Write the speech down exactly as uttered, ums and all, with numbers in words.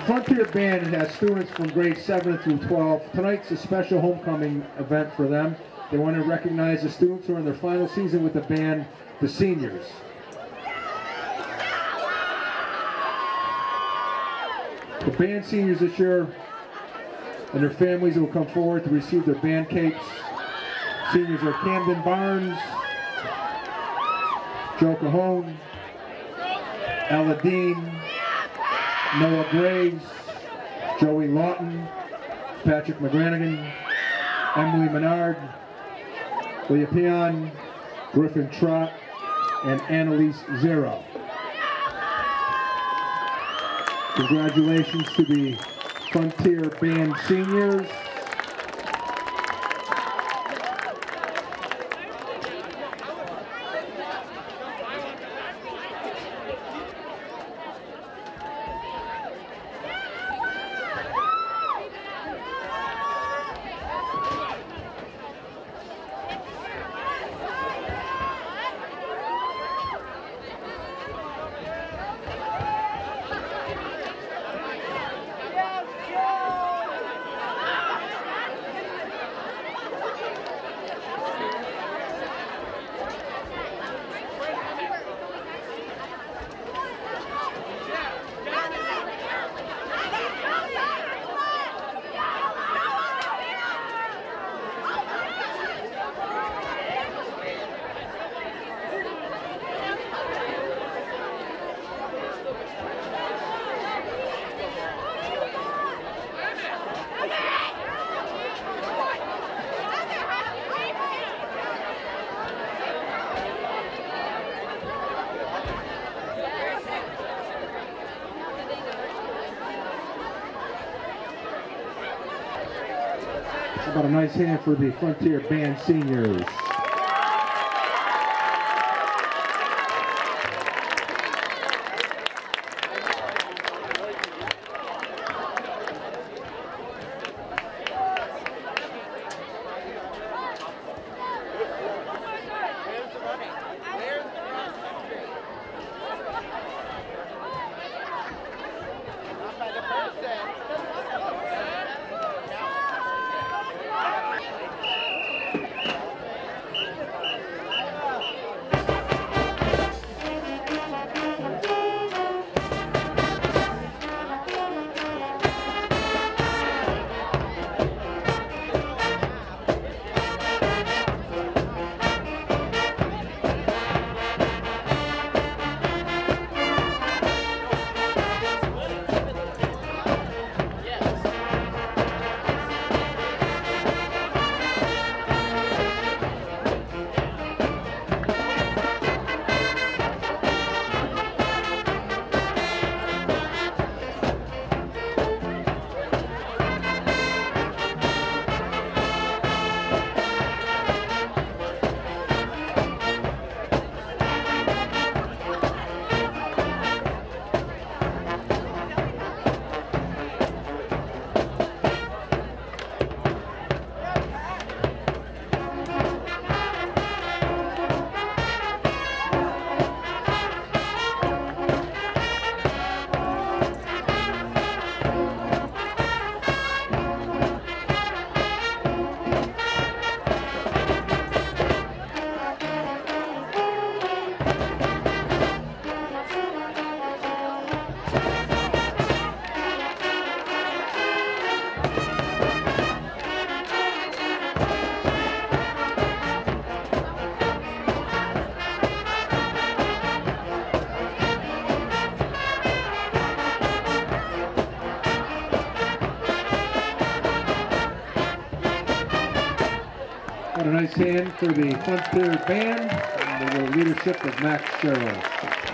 Frontier Band has students from grades seven through twelve. Tonight's a special homecoming event for them. They want to recognize the students who are in their final season with the band, the seniors. The band seniors this year and their families will come forward to receive their band capes. Seniors are Camden Barnes, Joe Cajon, Ella Dean, Noah Graves, Joey Lawton, Patrick McGranigan, Emily Menard, Leah Peon, Griffin Trott, and Annalise Zero. Congratulations to the Frontier Band seniors. How about a nice hand for the Frontier Band seniors? What a nice hand for the Frontier Band under the leadership of Max Sherrill.